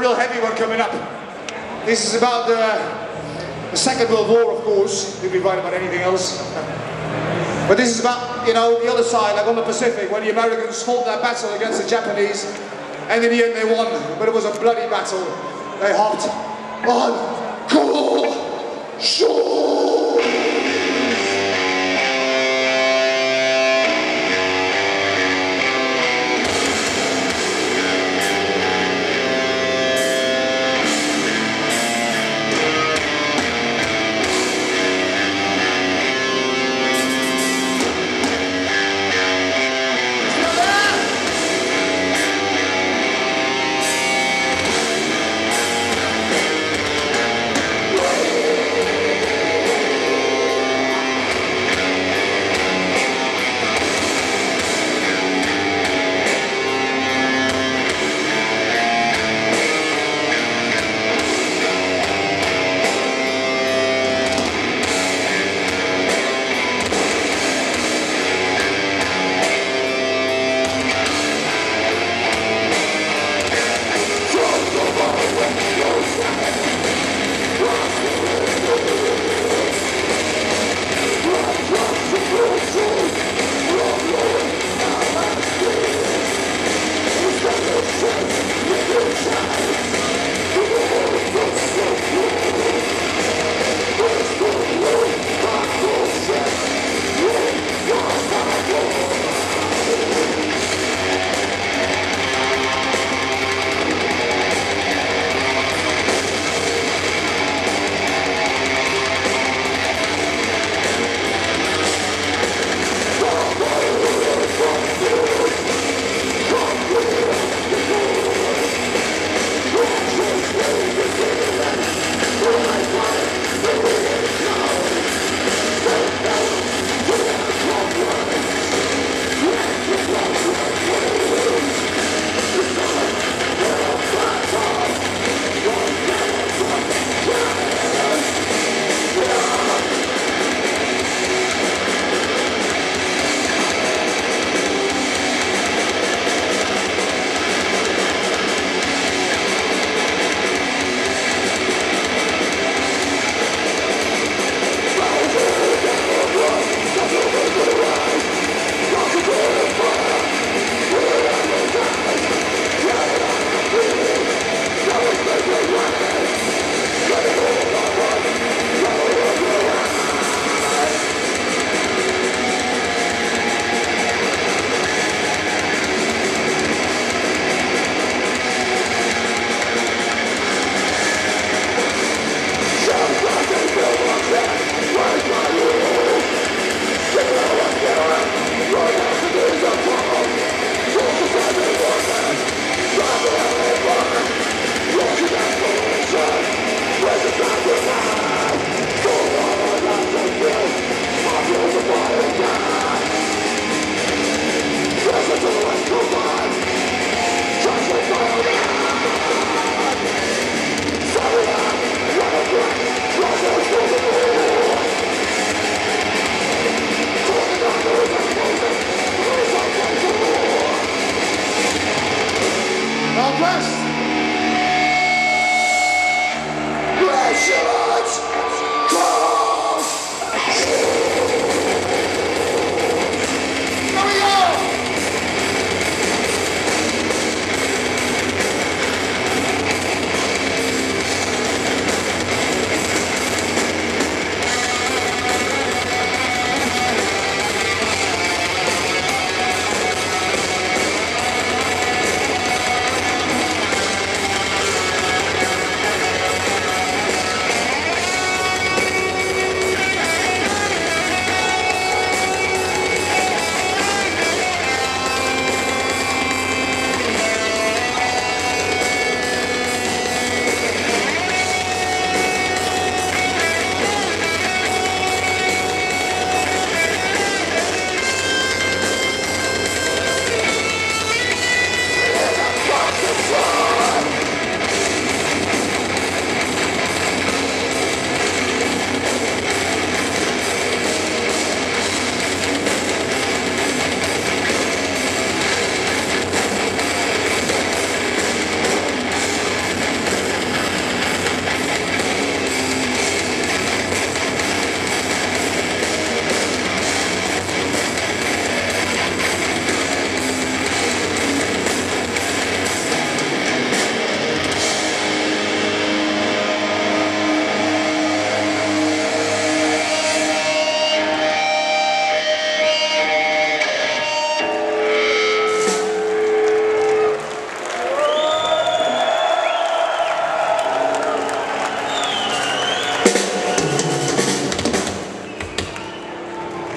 real heavy one coming up. This is about the Second World War, of course. Did we write about anything else? But this is about, you know, the other side, like on the Pacific, when the Americans fought that battle against the Japanese, and in the end they won, but it was a bloody battle. They hopped on cool shore.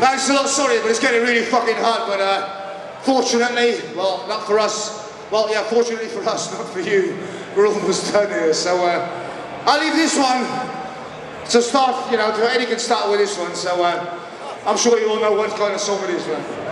Thanks a lot, sorry, but it's getting really fucking hot, but fortunately, well, not for us, well, yeah, fortunately for us, not for you, we're almost done here, so I'll leave this one to start, you know, Eddie can start with this one, so I'm sure you all know what kind of song it is, man.